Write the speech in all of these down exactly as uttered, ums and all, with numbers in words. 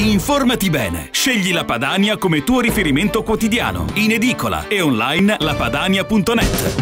Informati bene. Scegli la Padania come tuo riferimento quotidiano. In edicola e online lapadania punto net.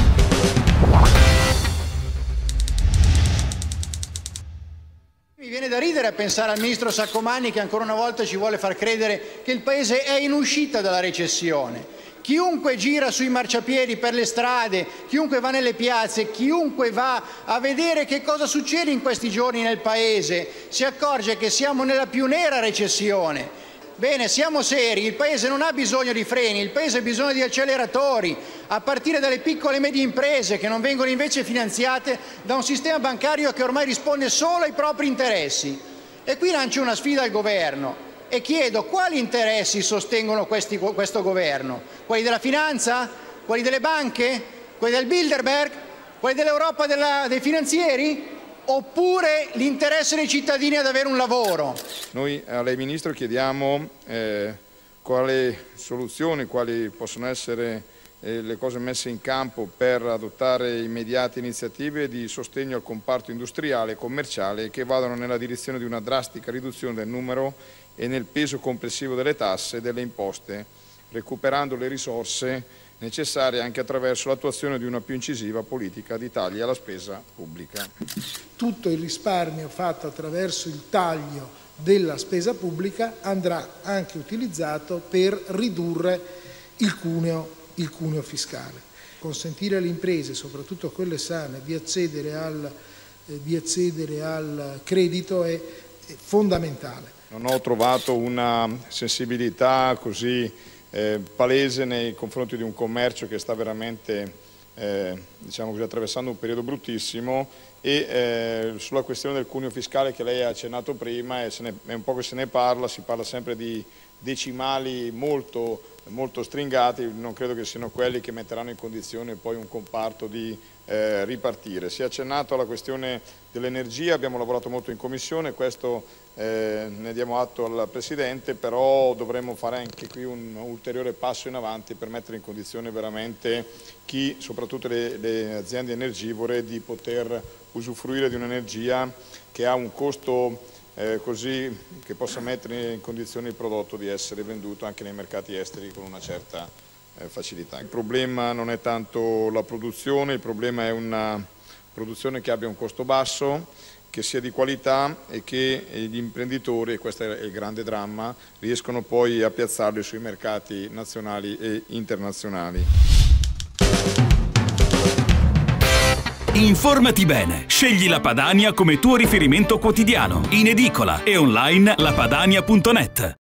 Mi viene da ridere a pensare al ministro Saccomanni che ancora una volta ci vuole far credere che il Paese è in uscita dalla recessione. Chiunque gira sui marciapiedi per le strade, chiunque va nelle piazze, chiunque va a vedere che cosa succede in questi giorni nel Paese, si accorge che siamo nella più nera recessione. Bene, siamo seri, il Paese non ha bisogno di freni, il Paese ha bisogno di acceleratori, a partire dalle piccole e medie imprese che non vengono invece finanziate da un sistema bancario che ormai risponde solo ai propri interessi. E qui lancio una sfida al governo e chiedo quali interessi sostengono questi, questo governo? Quelli della finanza? Quelli delle banche? Quelli del Bilderberg? Quelli dell'Europa della, dei finanzieri? Oppure l'interesse dei cittadini ad avere un lavoro? Noi a lei Ministro chiediamo eh, quali soluzioni, quali possono essere eh, le cose messe in campo per adottare immediate iniziative di sostegno al comparto industriale e commerciale che vadano nella direzione di una drastica riduzione del numero e nel peso complessivo delle tasse e delle imposte, recuperando le risorse necessarie anche attraverso l'attuazione di una più incisiva politica di tagli alla spesa pubblica. Tutto il risparmio fatto attraverso il taglio della spesa pubblica andrà anche utilizzato per ridurre il cuneo, il cuneo fiscale. Consentire alle imprese, soprattutto quelle sane, di accedere al, eh, di accedere al credito è, è fondamentale. Non ho trovato una sensibilità così eh, palese nei confronti di un commercio che sta veramente eh, diciamo così, attraversando un periodo bruttissimo e eh, sulla questione del cuneo fiscale che lei ha accennato prima e se ne, è un po' che se ne parla, si parla sempre di decimali molto, molto stringati, non credo che siano quelli che metteranno in condizione poi un comparto di eh, ripartire. Si è accennato alla questione dell'energia, abbiamo lavorato molto in Commissione, questo eh, ne diamo atto al Presidente, però dovremmo fare anche qui un ulteriore passo in avanti per mettere in condizione veramente chi, soprattutto le, le aziende energivore, di poter usufruire di un'energia che ha un costo Eh, così che possa mettere in condizione il prodotto di essere venduto anche nei mercati esteri con una certa eh, facilità. Il problema non è tanto la produzione, il problema è una produzione che abbia un costo basso, che sia di qualità e che gli imprenditori, e questo è il grande dramma, riescono poi a piazzarli sui mercati nazionali e internazionali. Informati bene. Scegli la Padania come tuo riferimento quotidiano. In edicola e online lapadania punto net.